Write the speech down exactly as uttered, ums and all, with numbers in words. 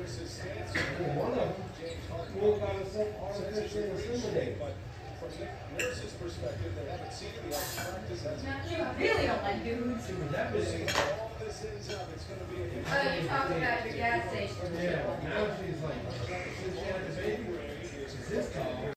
Well, one of them pulled out of some artificially inseminated. But from the nurse's perspective, they haven't seen the practice as You really don't like dudes. That was all this ends up. It's going to be a Oh, you talk about your gas station. yeah. Now she's like, since she had the baby, it's his call.